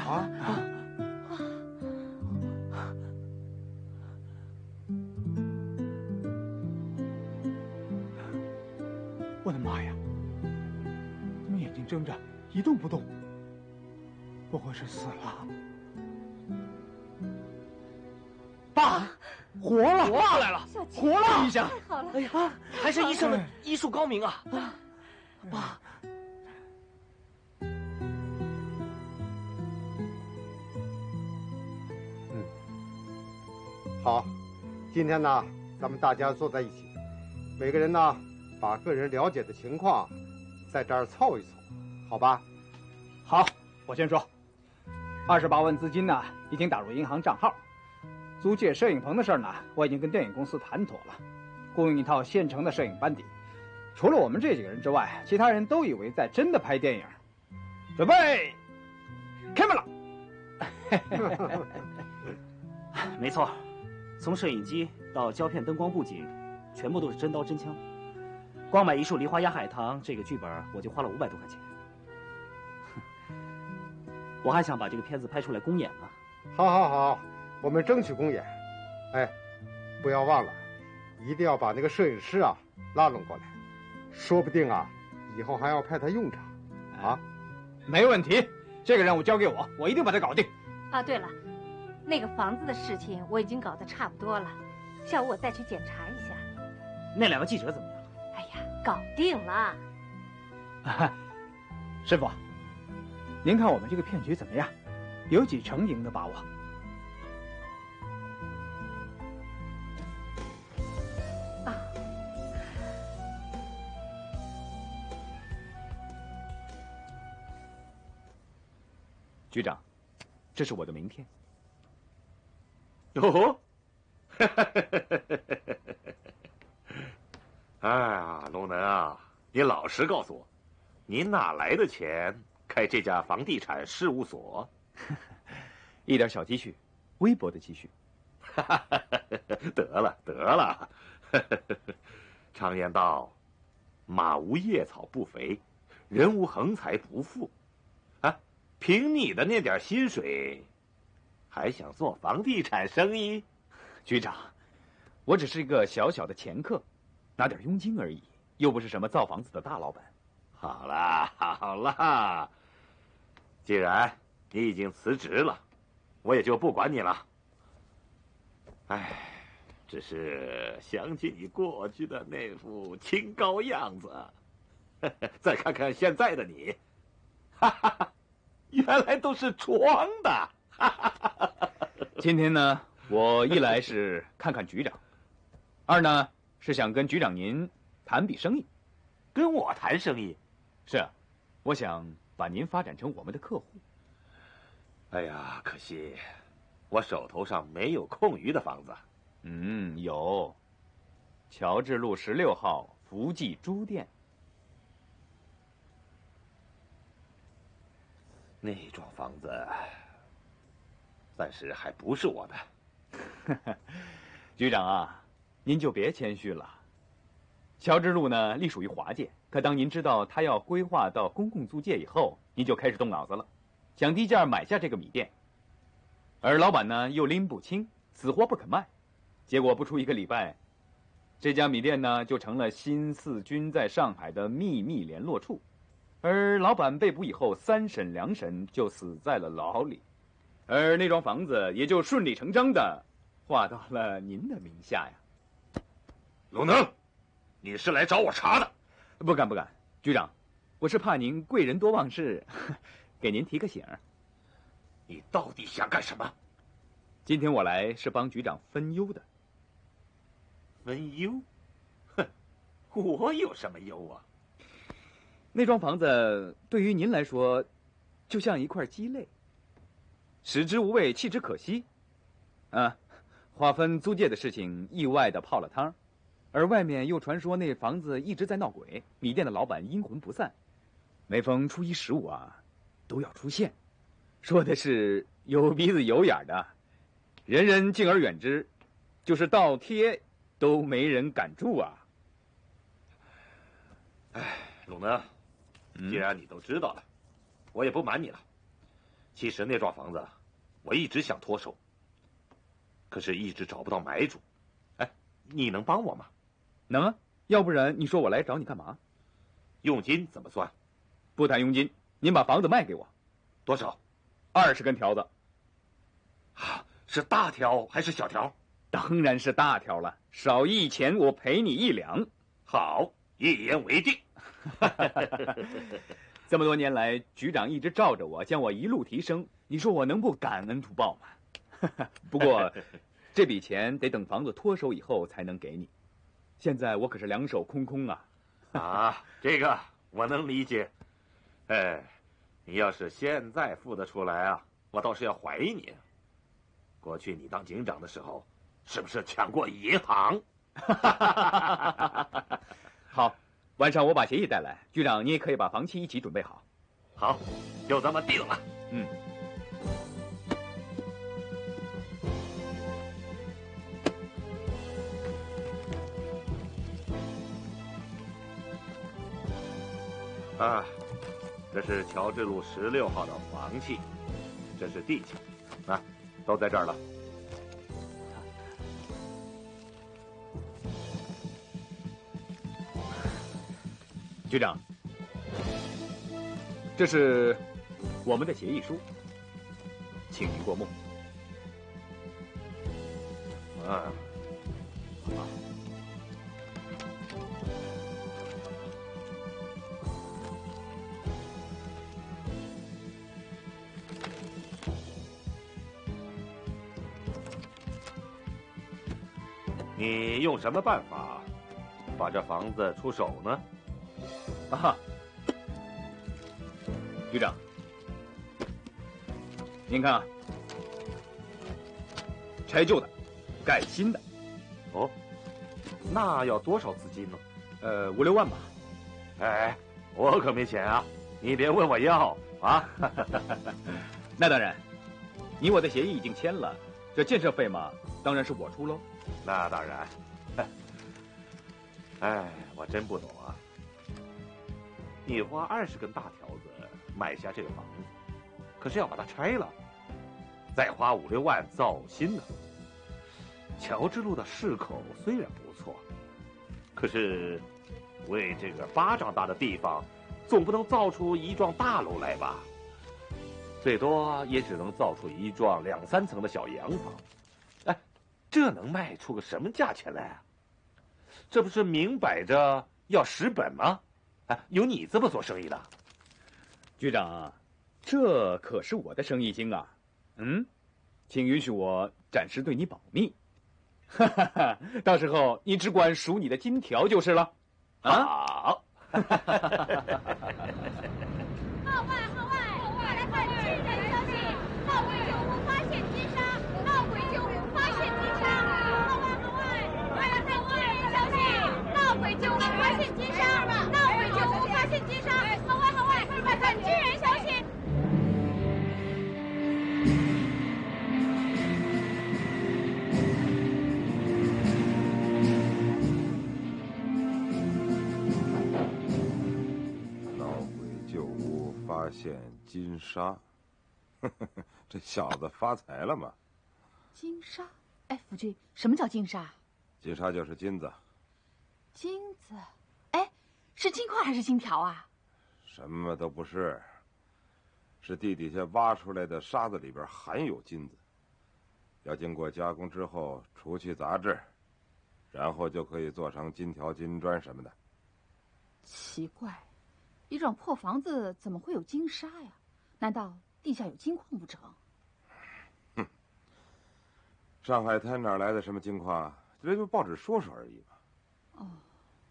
我的妈呀！怎么眼睛睁着一动不动？不会是死了？爸，活了！ 活过来了！ 活了一下！ 太好了！ 哎呀，还是医生的医术高明啊！ 爸。 好，今天呢，咱们大家坐在一起，每个人呢，把个人了解的情况，在这儿凑一凑，好吧？ 好，我先说，28万资金呢，已经打入银行账号。租借摄影棚的事呢，我已经跟电影公司谈妥了，雇佣一套现成的摄影班底。除了我们这几个人之外，其他人都以为在真的拍电影。准备 ，camera。 没错，从摄影机到胶片、灯光、布景，全部都是真刀真枪。光买一束梨花压海棠这个剧本，我就花了500多块钱。我还想把这个片子拍出来公演呢。 好，我们争取公演。哎，不要忘了，一定要把那个摄影师啊拉拢过来，说不定啊，以后还要派他用场啊。 没问题，这个任务交给我，我一定把它搞定。 啊，对了，那个房子的事情我已经搞得差不多了，下午我再去检查一下。 那2个记者怎么样？ 哎呀，搞定了。 师傅，您看我们这个骗局怎么样？有几成赢的把握？ 啊， 局长，这是我的名片。 哦，哎呀，龙能啊，你老实告诉我，你哪来的钱开这家房地产事务所？ 一点小积蓄，微薄的积蓄。 得了，常言道，马无夜草不肥，人无横财不富。啊，凭你的那点薪水，还想做房地产生意？ 局长，我只是一个小小的掮客，拿点佣金而已，又不是什么造房子的大老板。 好啦，既然你已经辞职了，我也就不管你了。哎，只是想起你过去的那副清高样子，再看看现在的你，原来都是装的。 今天呢，我一来是看看局长，二呢是想跟局长您谈笔生意。 跟我谈生意？ 是啊，我想把您发展成我们的客户。 哎呀，可惜我手头上没有空余的房子。 有，乔治路16号福记珠店。 那幢房子暂时还不是我的。 局长啊，您就别谦虚了。乔治路呢，隶属于华界，可当您知道他要规划到公共租界以后，您就开始动脑子了，想低价买下这个米店。而老板呢，又拎不清，死活不肯卖。结果不出1个礼拜，这家米店呢，就成了新四军在上海的秘密联络处。而老板被捕以后，3审2审就死在了牢里，而那幢房子也就顺理成章的划到了您的名下呀。 龙能，你是来找我茬的？ 不敢，局长，我是怕您贵人多忘事，给您提个醒。 你到底想干什么？ 今天我来是帮局长分忧的。 分忧？哼，我有什么忧啊？ 那幢房子对于您来说，就像一块鸡肋，食之无味，弃之可惜。划分租界的事情意外的泡了汤，而外面又传说那房子一直在闹鬼，米店的老板阴魂不散，每逢初一15啊，都要出现，说的是有鼻子有眼的，人人敬而远之，就是倒贴都没人敢住啊。 哎，龙能，既然你都知道了，我也不瞒你了。 其实那幢房子，我一直想脱手，可是一直找不到买主。哎，你能帮我吗？ 能啊，要不然你说我来找你干嘛？ 佣金怎么算？ 不谈佣金，您把房子卖给我。 多少 ？20根条子。 啊，是大条还是小条？ 当然是大条了，少1钱我赔你1两。 好，一言为定。 这么多年来，局长一直罩着我，将我一路提升，你说我能不感恩图报吗？不过，这笔钱得等房子脱手以后才能给你。现在我可是2手空空啊！ 啊，这个我能理解。哎，你要是现在付得出来啊，我倒是要怀疑你。过去你当警长的时候，是不是抢过银行？ 好，晚上我把协议带来，局长你也可以把房契一起准备好。 好，就这么定了。 嗯。 啊，这是乔治路16号的房契，这是地契，啊，都在这儿了。 局长，这是我们的协议书，请您过目。 啊，你用什么办法把这房子出手呢？ 啊，局长，您看啊，拆旧的，盖新的。 哦，那要多少资金呢 ？5、6万吧。 哎，我可没钱啊，你别问我要啊。 那当然，你我的协议已经签了，这建设费嘛，当然是我出喽。 那当然。哎，我真不懂啊。你花20根大条子买下这个房子，可是要把它拆了，再花5、6万造新的。乔治路的市口虽然不错，可是为这个巴掌大的地方，总不能造出一幢大楼来吧？最多也只能造出一幢2、3层的小洋房。哎，这能卖出个什么价钱来啊？这不是明摆着要蚀本吗？啊，有你这么做生意的？ 局长，这可是我的生意经啊。请允许我暂时对你保密。哈哈哈，到时候你只管数你的金条就是了。 啊！ 号外号外！快来看惊人消息！闹鬼酒屋发现金沙！闹鬼酒屋发现金沙！号外号外！快来看惊人消息！闹鬼酒屋发现金沙！闹鬼酒屋发现金沙！号外号外！快看惊人消息！ 发现金沙，这小子发财了嘛？ 金沙？哎，夫君，什么叫金沙？ 金沙就是金子。 金子？哎，是金块还是金条啊？ 什么都不是，是地底下挖出来的沙子里边含有金子，要经过加工之后除去杂质，然后就可以做成金条、金砖什么的。 奇怪。一幢破房子怎么会有金沙呀？难道地下有金矿不成？ 哼，上海滩哪来的什么金矿啊？这就报纸说说而已嘛。 哦，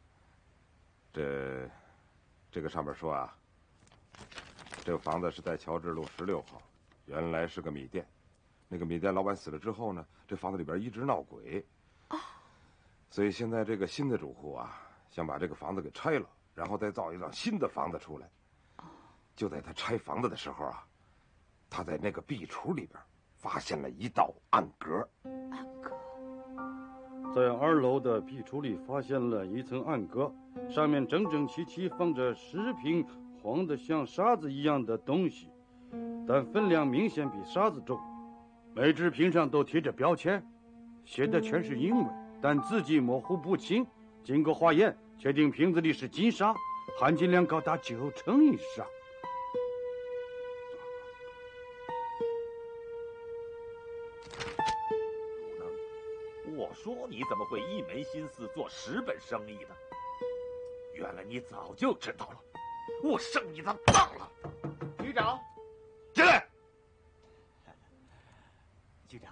这个上面说啊，这个房子是在乔治路16号，原来是个米店。那个米店老板死了之后呢，这房子里边一直闹鬼。所以现在这个新的主户啊，想把这个房子给拆了。然后再造一幢新的房子出来。就在他拆房子的时候啊，他在那个壁橱里边发现了一道暗格。 暗格， 在2楼的壁橱里发现了一层暗格，上面整整齐齐放着10瓶黄得像沙子一样的东西。 但分量明显比沙子重。每只瓶上都贴着标签，写的全是英文，但字迹模糊不清。经过化验，确定瓶子里是金沙，含金量高达90%以上。 我说你怎么会一门心思做10本生意呢？原来你早就知道了，我上你的当了。 局长， 进来。 局长，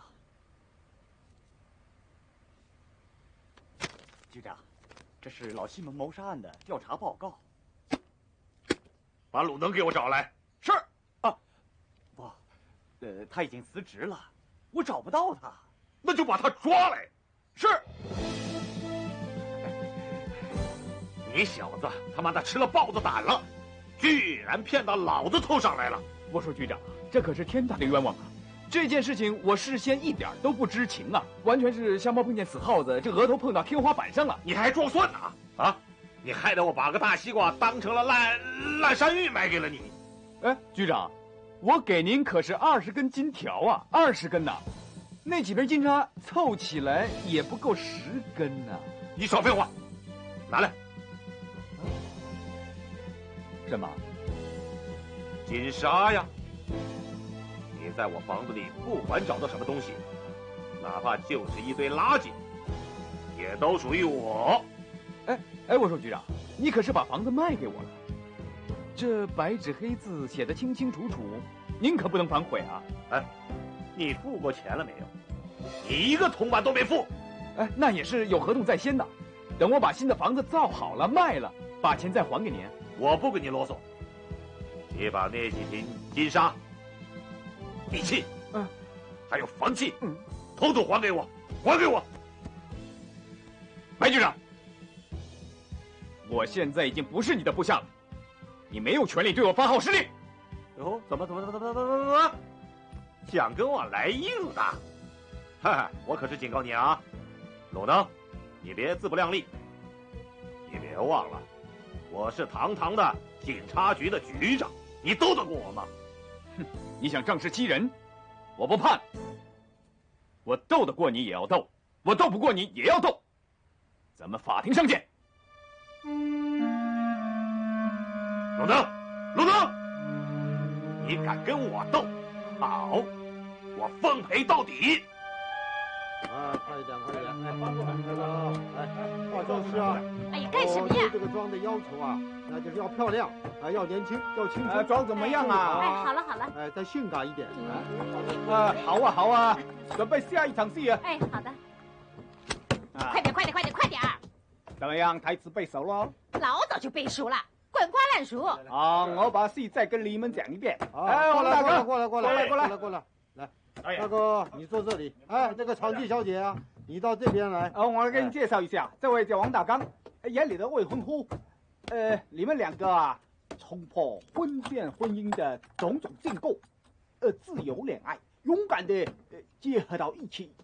局长，这是老西门谋杀案的调查报告。 把鲁能给我找来。 是。啊，不，他已经辞职了，我找不到他。 那就把他抓来。 是。 你小子他妈的吃了豹子胆了，居然骗到老子头上来了！ 我说局长，这可是天大的冤枉啊！这件事情我事先一点都不知情啊，完全是瞎猫碰见死耗子，这额头碰到天花板上了。 你还装蒜呢？啊！你害得我把个大西瓜当成了烂山芋卖给了你。 哎，局长，我给您可是20根金条啊，20根呐！那几瓶金沙凑起来也不够10根呢。 你少废话，拿来。 什么？ 金沙呀！你在我房子里不管找到什么东西，哪怕就是一堆垃圾，也都属于我。 哎，我说局长，你可是把房子卖给我了，这白纸黑字写得清清楚楚，您可不能反悔啊！ 哎，你付过钱了没有？你一个铜板都没付。 哎，那也是有合同在先的，等我把新的房子造好了卖了，把钱再还给您。 我不跟你啰嗦，你把那几瓶金沙、地契，还有房契，统统还给我，还给我！ 白局长，我现在已经不是你的部下了，你没有权利对我发号施令。 哟，怎么？想跟我来硬的？哈，我可是警告你啊，鲁能，你别自不量力，你别忘了。我是堂堂的警察局的局长，你斗得过我吗？ 哼，你想仗势欺人，我不怕你。我斗得过你也要斗，我斗不过你也要斗。咱们法庭上见。 鲁能，你敢跟我斗？好，我奉陪到底。 快一点！哎，那个，化妆师啊！ 哎呀，干什么呀？ 对这个妆的要求啊，那就是要漂亮啊，要年轻，要青春。 妆怎么样啊？ 哎，好了， 哎，再性感一点。 好啊，准备下一场戏啊！ 哎，好的。快点！ 怎么样，台词背熟了？ 老早就背熟了，滚瓜烂熟。 好，我把戏再跟你们讲一遍。 哎， 王大哥， 过来，来，大哥，你坐这里。哎，那个场地小姐啊，你到这边来。 我来给你介绍一下，这位叫王大刚，眼里的未婚夫。你们两个啊，冲破封建婚姻的种种禁锢，自由恋爱，勇敢的结合到一起。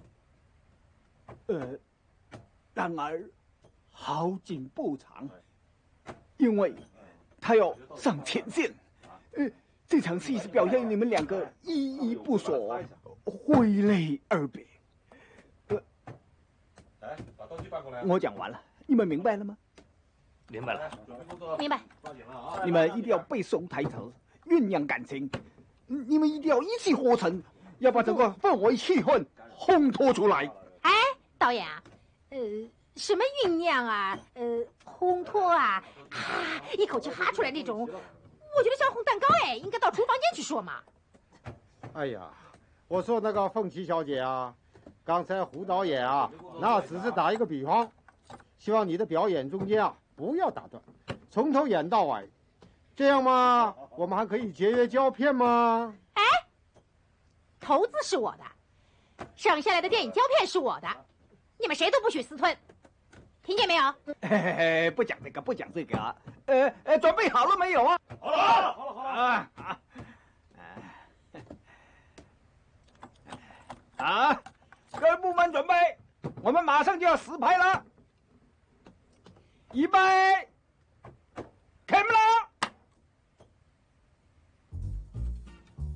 然而好景不长，因为他要上前线。这场戏是表现你们两个依依不舍，挥泪而别。 来，把道具搬过来。 我讲完了，你们明白了吗？ 明白了。 明白。 你们一定要背诵台词，酝酿感情。你们一定要一气呵成，要把整个氛围气氛烘托出来。 哎，导演啊，什么酝酿啊，烘托啊，一口气哈出来那种，我觉得像烘蛋糕哎，应该到厨房间去说嘛。 哎呀，我说那个凤琪小姐啊，刚才胡导演啊，那只是打一个比方，希望你的表演中间啊不要打断，从头演到尾，这样嘛，我们还可以节约胶片吗？ 哎，投资是我的，省下来的电影胶片是我的，你们谁都不许私吞，听见没有？ 不讲这个啊。准备好了没有啊？ 好了。 各位部门准备，我们马上就要实拍了。预备 ，camera。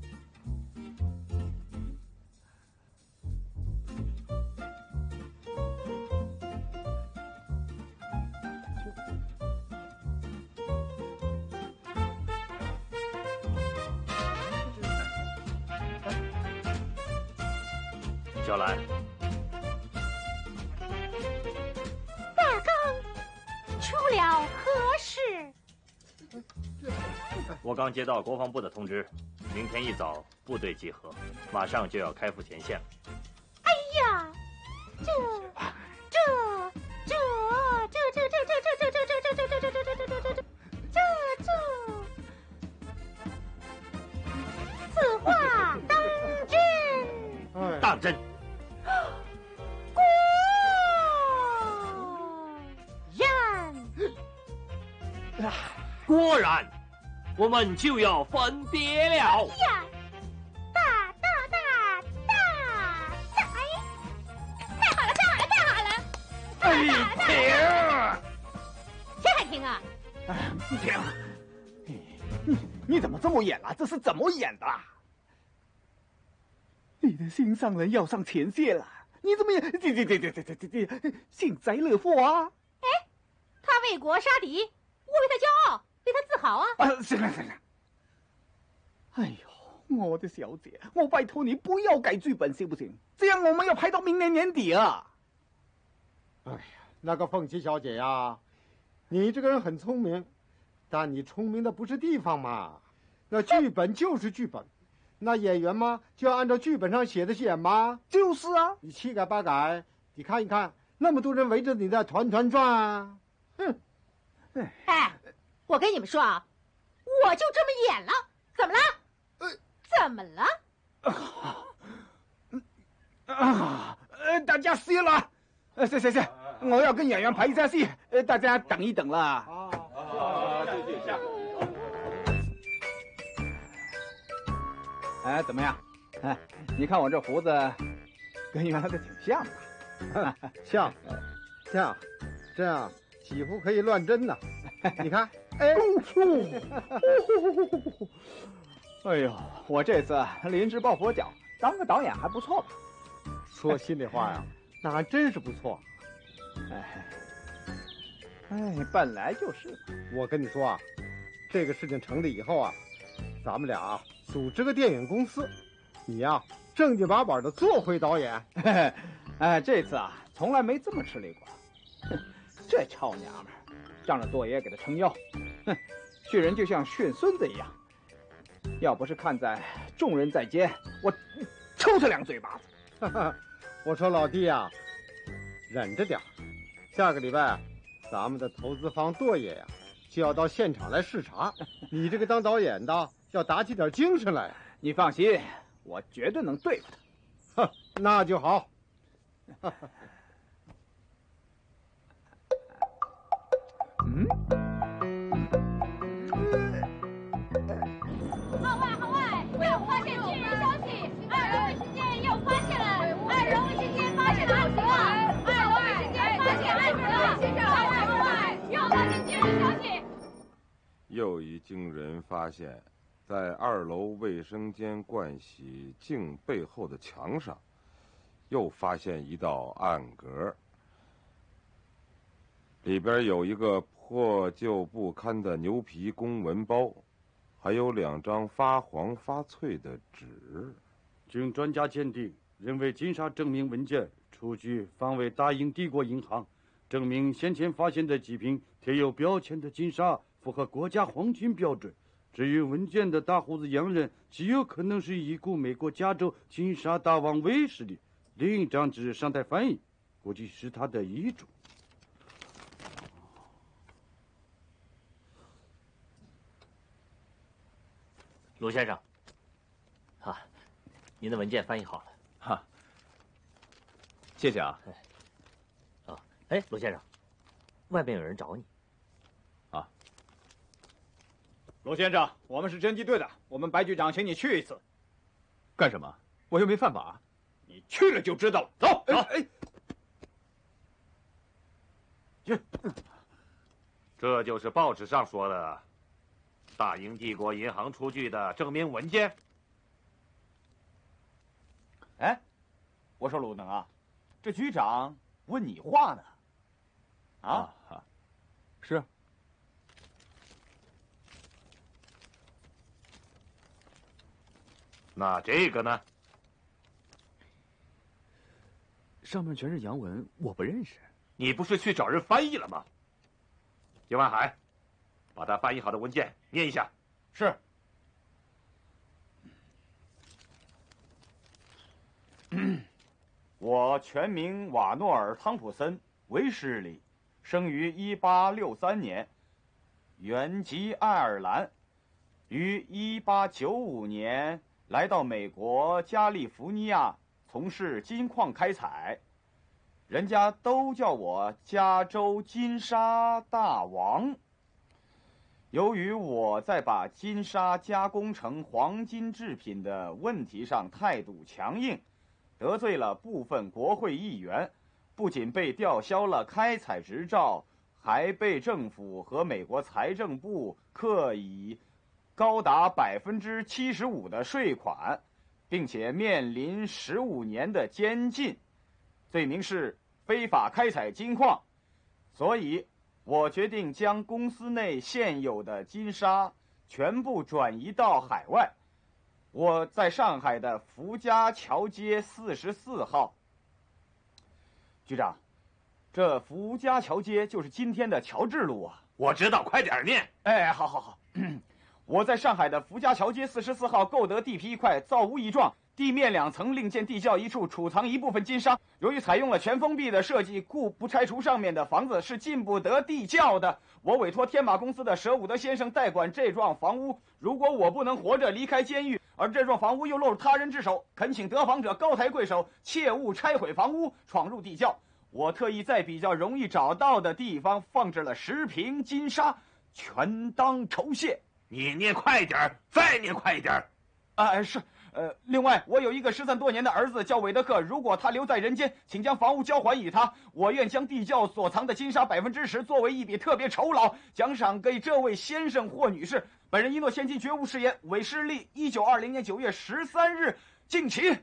小兰。 大刚出了何事？ 我刚接到国防部的通知，明天一早部队集合，马上就要开赴前线了。 哎呀，这此话当真？ 当真。果然，我们就要分别了。 呀，大！太好了！ 哎， 谁还停啊？ 停！你怎么这么演啊？这是怎么演的？你的心上人要上前线了，你怎么演？这幸灾乐祸啊！ 哎，他为国杀敌，我为他骄傲，为他自豪啊！ 行了。哎呦，我的小姐，我拜托你不要改剧本行不行？这样我们要拍到明年年底啊！ 哎呀，那个凤琪小姐呀，你这个人很聪明，但你聪明的不是地方嘛。那剧本就是剧本，那演员嘛就要按照剧本上写的演嘛。 就是啊， 你七改八改，你看一看，那么多人围着你在团团转啊！ 哎，我跟你们说啊，我就这么演了，怎么了？怎么了？ 大家歇了。行，我要跟演员排一下戏，大家等一等啦。 对。 哎，怎么样？哎，你看我这胡子，跟原来的挺像的。 像，这样几乎可以乱真呐。你看，哎， 哎呦，我这次临时抱佛脚，当个导演还不错吧？ 说心里话呀，那还真是不错。 哎，本来就是。 我跟你说啊，这个事情成立以后啊，咱们俩啊组织个电影公司，你呀正经八百的做回导演。 哎，这次啊从来没这么吃力过。这臭娘们儿，仗着多爷给他撑腰，训人就像训孙子一样。要不是看在众人在肩，我抽他2嘴巴子。 我说老弟呀，忍着点儿，下个礼拜咱们的投资方舵爷呀就要到现场来视察，你这个当导演的要打起点精神来。 你放心，我绝对能对付他。那就好。 号外！又发现巨人消息！2人卫星间又发现了2人卫星间发现了暗蛇！2人卫星间发现暗蛇！号外！又发现巨人消息！ 又一惊人发现，在2楼卫生间盥洗镜背后的墙上，又发现一道暗格，里边有一个破旧不堪的牛皮公文包，还有2张发黄发脆的纸。 经专家鉴定，认为金沙证明文件出具方为大英帝国银行，证明先前发现的几瓶贴有标签的金沙符合国家黄金标准。至于文件的大胡子洋人，极有可能是已故美国加州金沙大王卫士的。另一张纸尚待翻译，估计是他的遗嘱。 卢先生，您的文件翻译好了。 谢谢啊。 卢先生，外面有人找你。 罗先生，我们是侦缉队的，我们白局长请你去一次。 干什么？我又没犯法。 你去了就知道了。走。 这就是报纸上说的大英帝国银行出具的证明文件。 哎，我说鲁能啊，这局长问你话呢。 是。 那这个呢？ 上面全是洋文，我不认识。 你不是去找人翻译了吗？叶万海，把他翻译好的文件念一下。 是。我全名瓦诺尔·汤普森·维什里，生于1863年，原籍爱尔兰，于1895年来到美国加利福尼亚从事金矿开采，人家都叫我加州金沙大王。由于我在把金沙加工成黄金制品的问题上态度强硬，得罪了部分国会议员，不仅被吊销了开采执照，还被政府和美国财政部课以高达75%的税款，并且面临15年的监禁，罪名是非法开采金矿。所以我决定将公司内现有的金沙全部转移到海外。我在上海的福家桥街44号。局长，这福家桥街就是今天的乔治路啊。 我知道，快点念。 哎，好。我在上海的福家桥街44号购得地皮一块，造屋一幢，地面2层，另建地窖一处，储藏一部分金沙。由于采用了全封闭的设计，故不拆除上面的房子是进不得地窖的。我委托天马公司的舍伍德先生代管这幢房屋。如果我不能活着离开监狱，而这幢房屋又落入他人之手，恳请得房者高抬贵手，切勿拆毁房屋，闯入地窖。我特意在比较容易找到的地方放置了10瓶金沙，全当酬谢。 你念快点，再念快一点。 是。另外，我有一个失散多年的儿子叫韦德克，如果他留在人间，请将房屋交还与他。我愿将地窖所藏的金沙10%作为一笔特别酬劳，奖赏给这位先生或女士。本人一诺千金，绝无誓言。韦世利，1920年9月13日，敬启。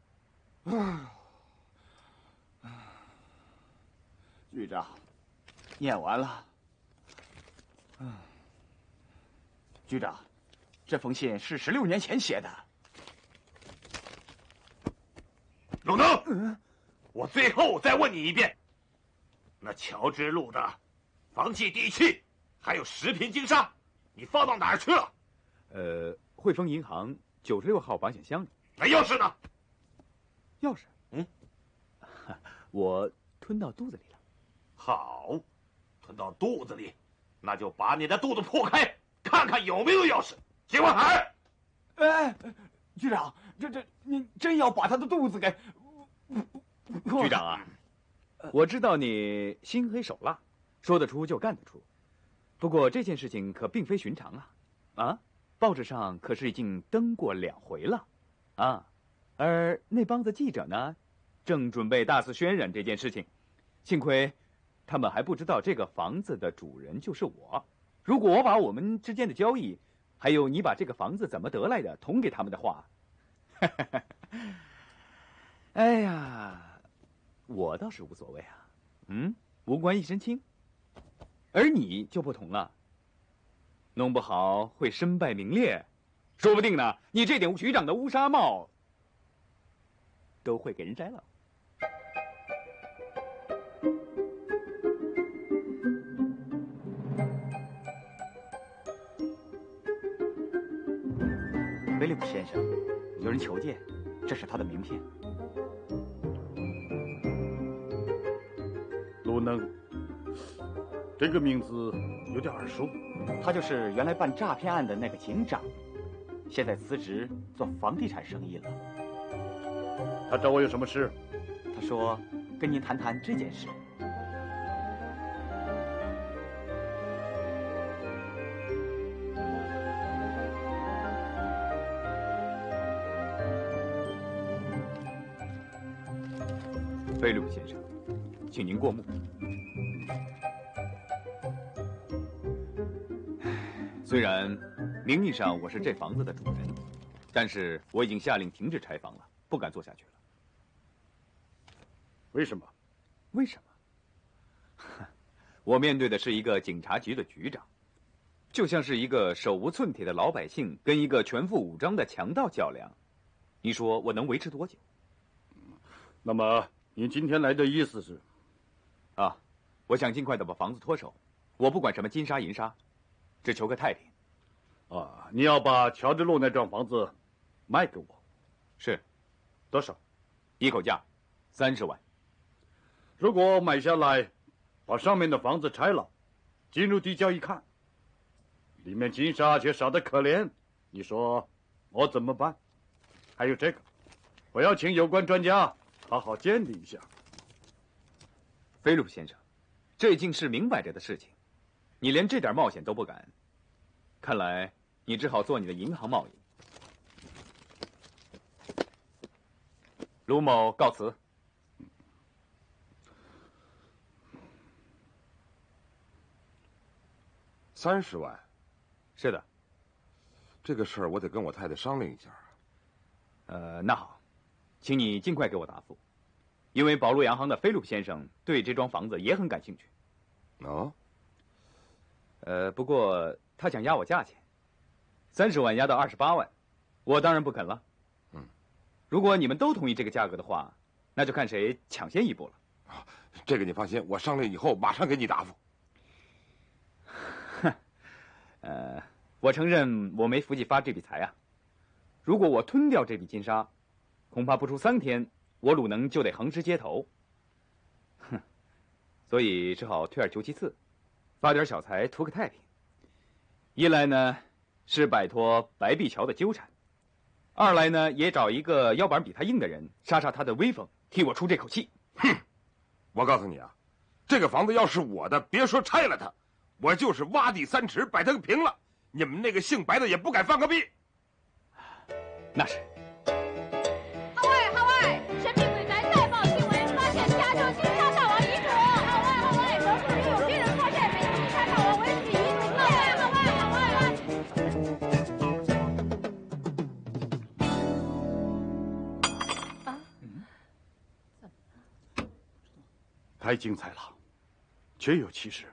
局长，念完了。局长，这封信是16年前写的。 鲁能，我最后再问你一遍，那乔治路的房契地契还有10瓶金沙，你放到哪儿去了？ 汇丰银行96号保险箱里。 那钥匙呢？ 钥匙？我吞到肚子里了。 好，吞到肚子里，那就把你的肚子破开，看看有没有钥匙。叶万海， 局长，这您真要把他的肚子给？ 局长啊，我知道你心黑手辣，说得出就干得出。不过这件事情可并非寻常啊！报纸上可是已经登过2回了，而那帮子记者呢，正准备大肆渲染这件事情。幸亏他们还不知道这个房子的主人就是我。如果我把我们之间的交易，还有你把这个房子怎么得来的捅给他们的话，哎呀，我倒是无所谓啊，无官一身轻。而你就不同了，弄不好会身败名裂，说不定呢，你这顶局长的乌纱帽都会给人摘了。 菲利普先生，有人求见，这是他的名片。 鲁能，这个名字有点耳熟。 他就是原来办诈骗案的那个警长，现在辞职做房地产生意了。 他找我有什么事？ 他说跟您谈谈这件事。 菲利普先生，请您过目。虽然名义上我是这房子的主人，但是我已经下令停止拆房了，不敢做下去了。 为什么？ 为什么？我面对的是一个警察局的局长，就像是一个手无寸铁的老百姓跟一个全副武装的强盗较量，你说我能维持多久？ 那么你今天来的意思是？ 啊，我想尽快的把房子脱手，我不管什么金沙银沙，只求个太平。 啊，你要把乔治路那幢房子卖给我？ 是。 多少？ 一口价，30万。 如果买下来，把上面的房子拆了，进入地窖一看，里面金沙却少得可怜，你说我怎么办？还有这个，我要请有关专家好好鉴定一下。 菲利普先生，这已经是明摆着的事情，你连这点冒险都不敢，看来你只好做你的银行贸易。卢某告辞。 30万， 是的。 这个事儿我得跟我太太商量一下。 那好，请你尽快给我答复，因为保罗洋行的菲利普先生对这幢房子也很感兴趣。 哦。 不过他想压我价钱，30万压到28万，我当然不肯了。如果你们都同意这个价格的话，那就看谁抢先一步了。 啊，这个你放心，我商量以后马上给你答复。 我承认我没福气发这笔财啊。如果我吞掉这笔金沙，恐怕不出3天，我鲁能就得横尸街头。所以只好退而求其次，发点小财图个太平。一来呢，是摆脱白璧桥的纠缠；二来呢，也找一个腰板比他硬的人，杀杀他的威风，替我出这口气。 哼！我告诉你啊，这个房子要是我的，别说拆了它，我就是挖地3尺，摆它个平了，你们那个姓白的也不敢放个屁。 那是。 号外！神秘鬼宅再报新闻，发现加州金沙大王遗嘱。号外！德国里有军人发现美金沙大王为子遗嘱。 太精彩了，确有其事。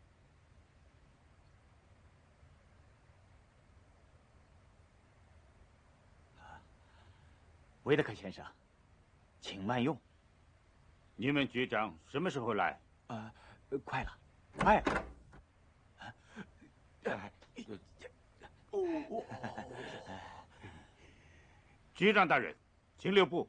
维德克先生，请慢用。 你们局长什么时候来？ 快了，快了。 局长大人，请留步。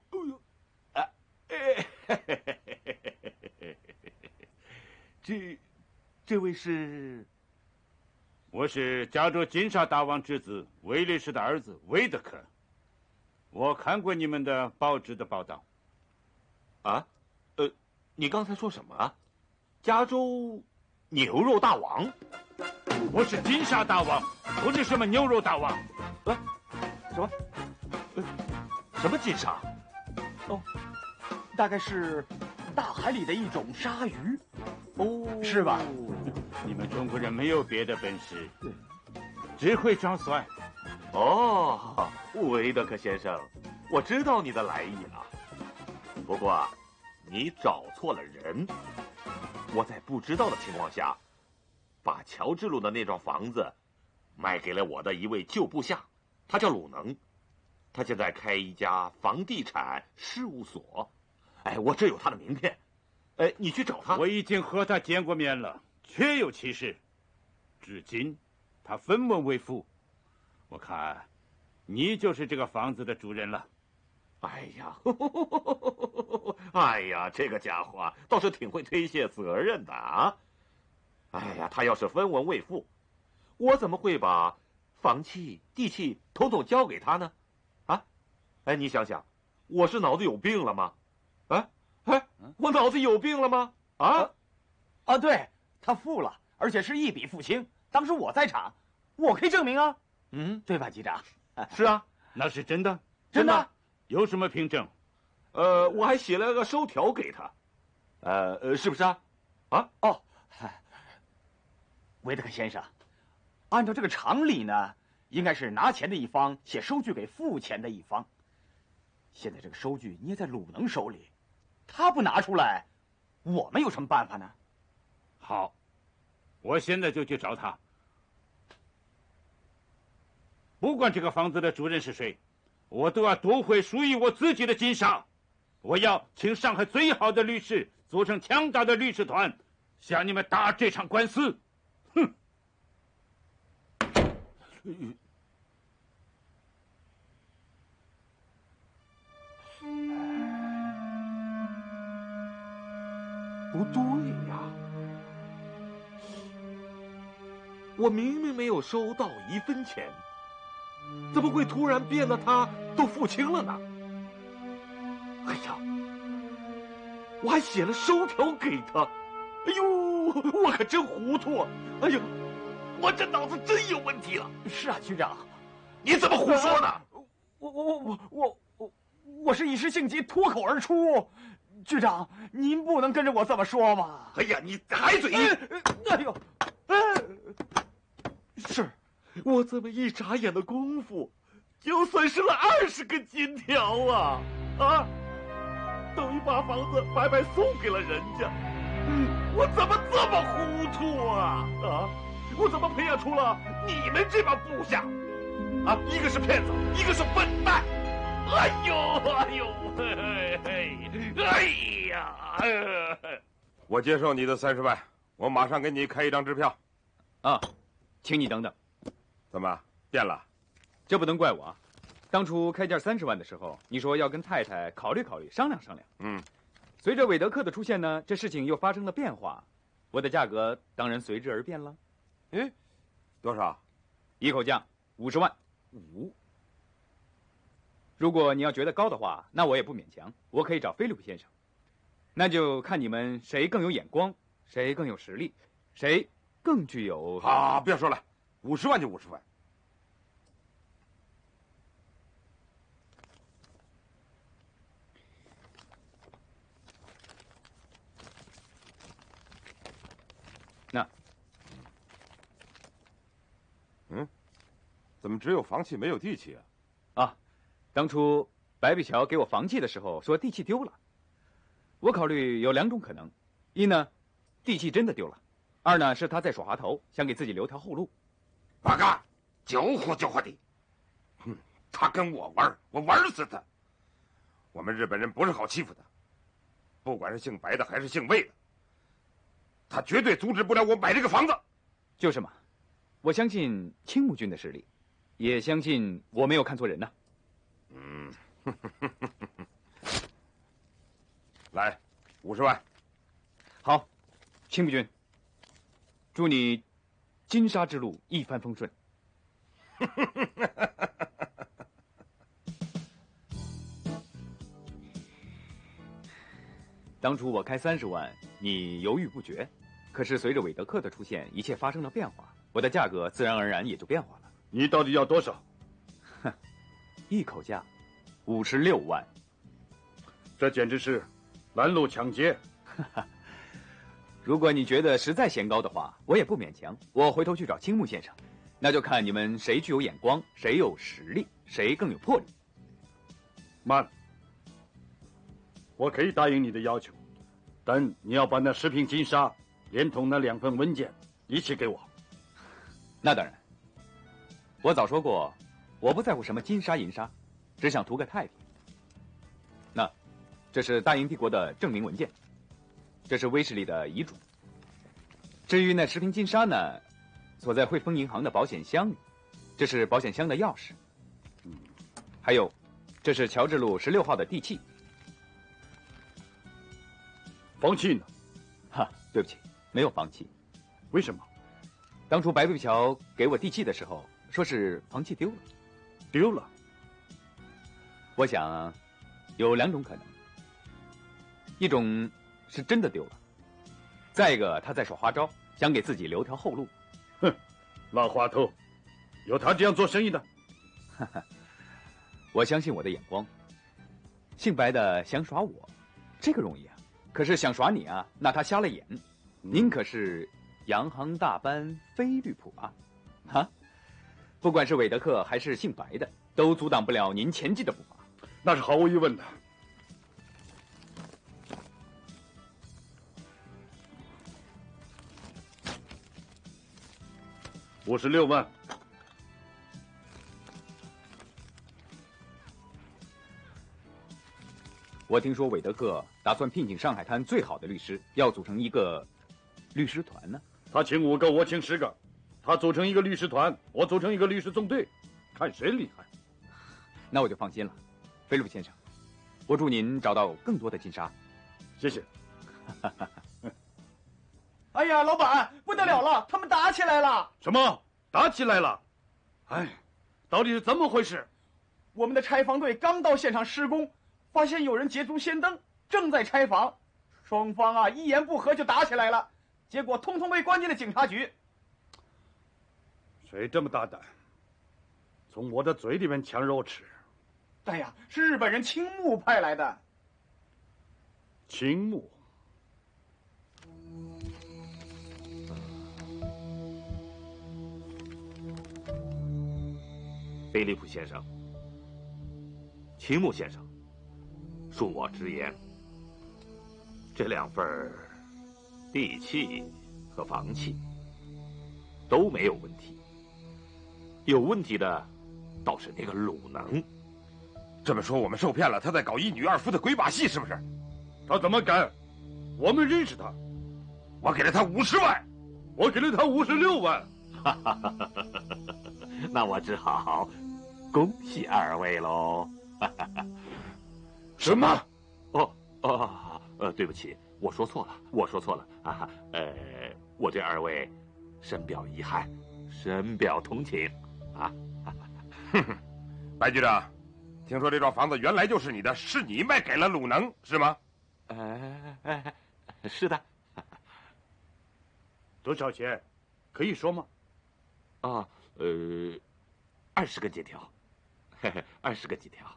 这位是？ 我是加州金沙大王之子威利士的儿子维德克。我看过你们的报纸的报道。 啊？你刚才说什么？加州牛肉大王？ 我是金沙大王，不是什么牛肉大王。 什么？什么金沙？哦，大概是大海里的一种鲨鱼。哦，是吧？ 你们中国人没有别的本事，只会装蒜。 哦，维德克先生，我知道你的来意了。不过，你找错了人。我在不知道的情况下，把乔治路的那幢房子卖给了我的一位旧部下，他叫鲁能，他现在开一家房地产事务所。哎，我这有他的名片。你去找他。 我已经和他见过面了，确有其事。至今，他分文为富。我看，你就是这个房子的主人了。 哎呀，这个家伙倒是挺会推卸责任的啊！哎呀，他要是分文未付，我怎么会把房契、地契统统交给他呢？啊？你想想，我是脑子有病了吗？我脑子有病了吗？ 对，他付了，而且是一笔付清。当时我在场，我可以证明啊。对吧，局长？ 是啊， 那是真的。 真的？ 有什么凭证？ 我还写了个收条给他。是不是啊？ 维德克先生，按照这个常理呢，应该是拿钱的一方写收据给付钱的一方。现在这个收据捏在鲁能手里，他不拿出来，我们有什么办法呢？ 好，我现在就去找他。不管这个房子的主人是谁，我都要夺回属于我自己的金沙。 我要请上海最好的律师组成强大的律师团，向你们打这场官司。哼！ 不对呀，我明明没有收到1分钱，怎么会突然变得他都付清了呢？哎呀，我还写了收条给他，哎呦，我可真糊涂啊！哎呀，我这脑子真有问题了。 是啊，局长， 你怎么胡说呢？ 我是一时性急脱口而出。局长，您不能跟着我这么说吧？ 哎呀，你还嘴硬！ 哎呦， 是，我这么一眨眼的功夫，就损失了20个金条啊！啊，等于把房子白白送给了人家。我怎么这么糊涂啊？啊，我怎么培养出了你们这帮部下？啊，一个是骗子，一个是笨蛋。哎呦，哎呦，哎呀！ 我接受你的30万，我马上给你开一张支票。 啊，请你等等。 怎么变了？ 这不能怪我啊。当初开价30万的时候，你说要跟太太考虑考虑，商量商量。随着韦德克的出现呢，这事情又发生了变化，我的价格当然随之而变了。 多少？ 一口价50万。5。如果你要觉得高的话，那我也不勉强，我可以找菲利普先生。那就看你们谁更有眼光，谁更有实力，谁更具有…… 好，别说了，50万就50万。 那， 怎么只有房契没有地契啊？ 当初白碧桥给我房契的时候说地契丢了，我考虑有2种可能：一呢，地契真的丢了；二呢，是他在耍滑头，想给自己留条后路。 八嘎，搅和搅和的。他跟我玩，我玩死他。我们日本人不是好欺负的，不管是姓白的还是姓魏的，他绝对阻止不了我买这个房子。 就是嘛，我相信青木君的实力，也相信我没有看错人呐。 来，50万。 好，青木君，祝你金沙之路一帆风顺。当初我开30万，你犹豫不决，可是随着韦德克的出现，一切发生了变化，我的价格自然而然也就变化了。 你到底要多少？ 一口价56万。 这简直是拦路抢劫。 如果你觉得实在嫌高的话，我也不勉强，我回头去找青木先生，那就看你们谁具有眼光，谁有实力，谁更有魄力。 慢，我可以答应你的要求，但你要把那10瓶金沙连同那2份文件一起给我。 那当然，我早说过，我不在乎什么金沙银沙，只想图个太平。那，这是大英帝国的证明文件，这是威士利的遗嘱。至于那10瓶金沙呢，锁在汇丰银行的保险箱里，这是保险箱的钥匙。还有，这是乔治路16号的地契。 房契呢？ 哈，对不起，没有房契。 为什么？ 当初白碧桥给我地契的时候，说是房契丢了。 丢了？ 我想，有2种可能。一种是真的丢了，再一个他在耍花招，想给自己留条后路。 哼，老滑头，有他这样做生意的？ 我相信我的眼光。姓白的想耍我，这个容易啊。可是想耍你啊，那他瞎了眼。您可是洋行大班菲律普啊，哈！不管是韦德克还是姓白的，都阻挡不了您前进的步伐。 那是毫无疑问的。56万。 我听说韦德克打算聘请上海滩最好的律师，要组成一个律师团呢。 他请5个，我请10个，他组成一个律师团，我组成一个律师纵队，看谁厉害。 那我就放心了，菲利普先生，我祝您找到更多的金沙。 谢谢。 哎呀，老板，不得了了，他们打起来了！ 什么？打起来了？哎，到底是怎么回事？ 我们的拆房队刚到现场施工，发现有人捷足先登，正在拆房，双方啊一言不合就打起来了，结果通通被关进了警察局。 谁这么大胆，从我的嘴里面抢肉吃？ 哎呀，是日本人青木派来的。 青木。 菲利普先生，青木先生，恕我直言，这2份地契和房契都没有问题，有问题的倒是那个鲁能。 这么说，我们受骗了，他在搞1女2夫的鬼把戏，是不是？ 他怎么敢？我们认识他， 我给了他50万， 我给了他56万。 那我只好恭喜2位喽。 什么？ 对不起，我说错了啊！我这2位深表遗憾，深表同情啊！ 哼哼，白局长，听说这幢房子原来就是你的，是你卖给了鲁能，是吗？ 是的。 多少钱？可以说吗 ？20根金条，20根金条。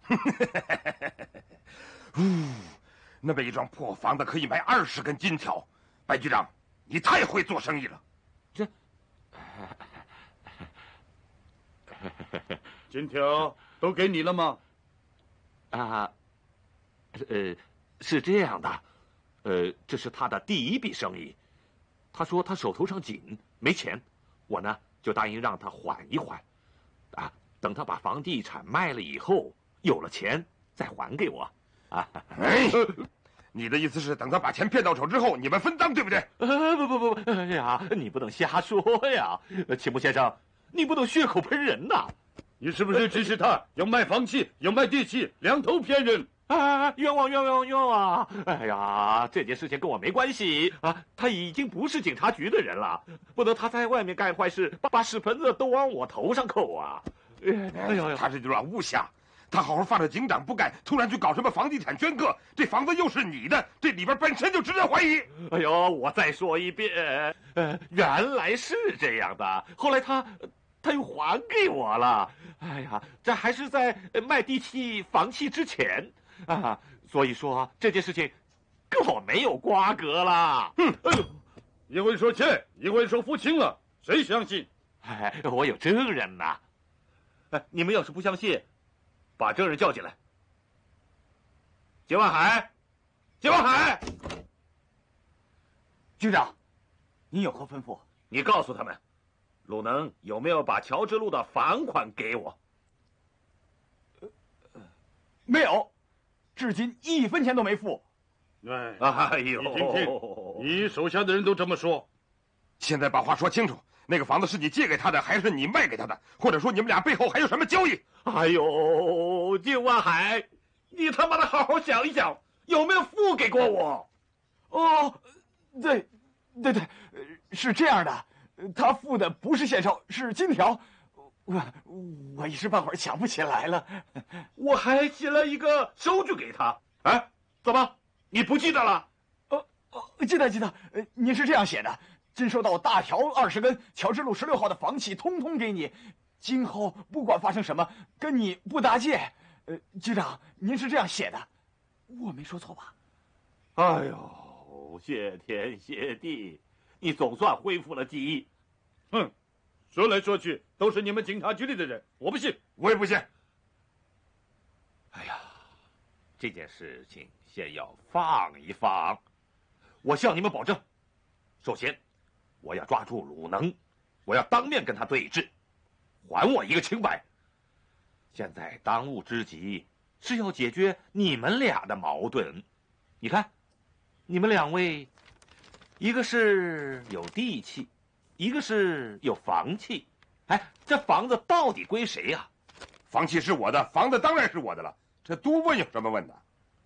那么一幢破房子可以卖20根金条，白局长，你太会做生意了。 金条都给你了吗？ 是这样的，这是他的第1笔生意。他说他手头上紧，没钱，我呢就答应让他缓一缓，等他把房地产卖了以后，有了钱再还给我。 你的意思是等他把钱骗到手之后，你们分赃，对不对？ 不，哎呀，你不能瞎说呀，青木先生，你不能血口喷人呐！ 你是不是指使他要卖房契，要卖地契，两头骗人？ 冤枉！哎呀，这件事情跟我没关系啊！他已经不是警察局的人了，不能他在外面干坏事，把屎盆子都往我头上扣啊！ 哎呦，他这就乱诬下，他好好放着警长不干，突然去搞什么房地产捐课，这房子又是你的，这里边本身就值得怀疑。 哎呦，我再说一遍，原来是这样的，后来他又还给我了。哎呀，这还是在卖地契、房契之前。所以说这件事情跟我没有瓜葛了。 一会说欠，一会说付清了，谁相信？ 我有证人呐。你们要是不相信，把证人叫进来。金万海， 局长，您有何吩咐？ 你告诉他们，鲁能有没有把乔治路的房款给我？ 没有。至今1分钱都没付。 哎呦， 你听听，你手下的人都这么说。 现在把话说清楚，那个房子是你借给他的，还是你卖给他的？或者说你们俩背后还有什么交易？ 哎呦，金万海，你他妈的好好想一想，有没有付给过我？ 对，是这样的，他付的不是现钞，是金条。我一时半会儿想不起来了， 我还写了一个收据给他。怎么你不记得了？ 记得。您是这样写的：今收到大条20根，乔治路16号的房契通通给你，今后不管发生什么，跟你不搭界。局长，您是这样写的，我没说错吧？ 哎呦，谢天谢地，你总算恢复了记忆。 说来说去都是你们警察局里的人，我不信， 我也不信。 哎呀，这件事情先要放一放。我向你们保证，首先，我要抓住鲁能，我要当面跟他对质，还我一个清白。现在当务之急是要解决你们俩的矛盾。你看，你们两位，一个是有地气，一个是有房气。哎，这房子到底归谁呀？ 房契是我的，房子当然是我的了，这多问有什么问的？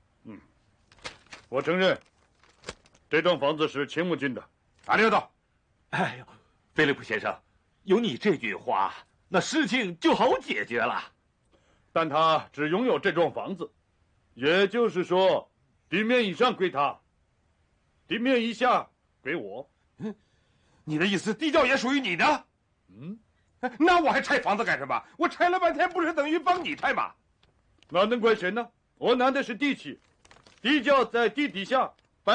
我承认，这幢房子是青木君的。 阿里头， 哎呦，菲利普先生，有你这句话，那事情就好解决了。 但他只拥有这幢房子，也就是说，地面以上归他，地面以下归我。 你的意思地窖也属于你的？那我还拆房子干什么？我拆了半天，不是等于帮你拆吗？ 那能怪谁呢？我拿的是地契，地窖在地底下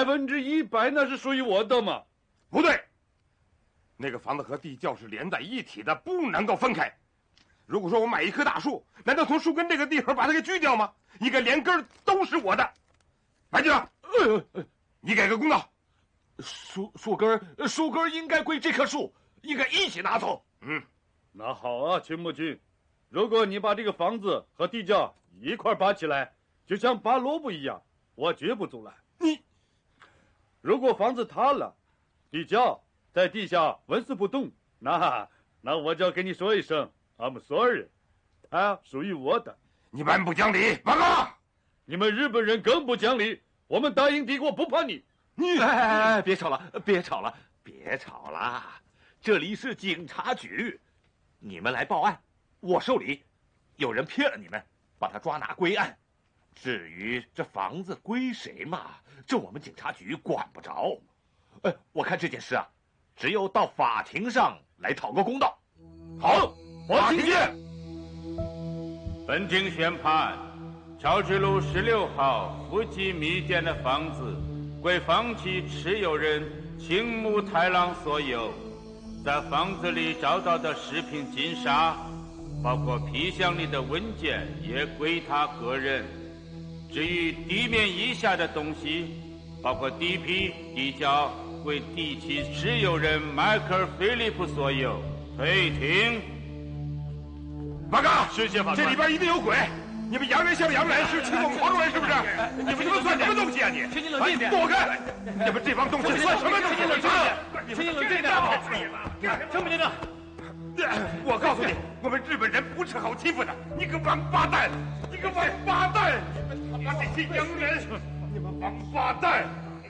，100%那是属于我的嘛？ 不对，那个房子和地窖是连在一起的，不能够分开。如果说我买一棵大树，难道从树根这个地方把它给锯掉吗？应该连根都是我的。白局长，你给个公道。 树根应该归这棵树，应该一起拿走。 那好啊，青木君，如果你把这个房子和地窖一块拔起来，就像拔萝卜一样，我绝不阻拦。如果房子塌了，地窖在地下纹丝不动，那我就要跟你说一声 I'm sorry， 它属于我的。 你蛮不讲理，报告！ 你们日本人更不讲理，我们大英帝国不怕你。 哎，别吵了，别吵了，别吵了！这里是警察局，你们来报案，我受理。有人骗了你们，把他抓拿归案。至于这房子归谁嘛，这我们警察局管不着。我看这件事啊，只有到法庭上来讨个公道。 好，法庭见。 本庭宣判，乔治路16号富吉米店的房子归房契持有人青木太郎所有。在房子里找到的10瓶金沙，包括皮箱里的文件，也归他个人。至于地面以下的东西，包括地皮、地窖，归地契持有人迈克尔·菲利普所有。退庭。 报告， 谢谢法官。 这里边一定有鬼！你们洋人像洋人，是欺负我们黄种人是不是？你们算什么东西啊你？ 请你冷静点。 躲开！你们这帮东西算什么东西？ 请你冷静点。陈部警长， 我告诉你，我们日本人不是好欺负的。你个王八蛋！你个王八蛋！他妈这些洋人，你们王八蛋！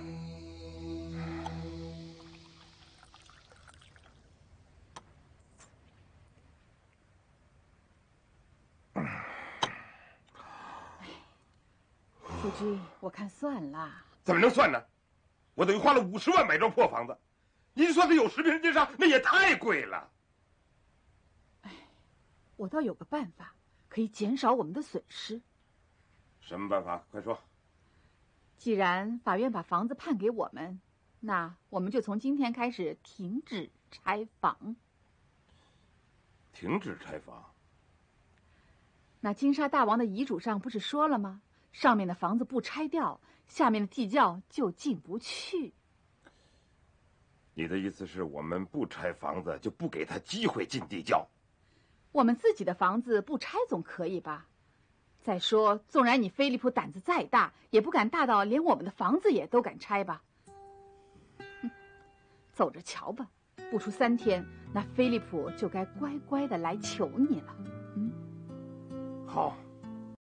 夫君，我看算了。 怎么能算呢？我等于花了50万买幢破房子，您算它有10瓶金沙，那也太贵了。 我倒有个办法，可以减少我们的损失。 什么办法？快说。 既然法院把房子判给我们，那我们就从今天开始停止拆房。 停止拆房？ 那金沙大王的遗嘱上不是说了吗？上面的房子不拆掉，下面的地窖就进不去。 你的意思是我们不拆房子，就不给他机会进地窖？ 我们自己的房子不拆总可以吧？再说，纵然你菲利普胆子再大，也不敢大到连我们的房子也都敢拆吧？走着瞧吧，不出3天，那菲利普就该乖乖的来求你了。 好。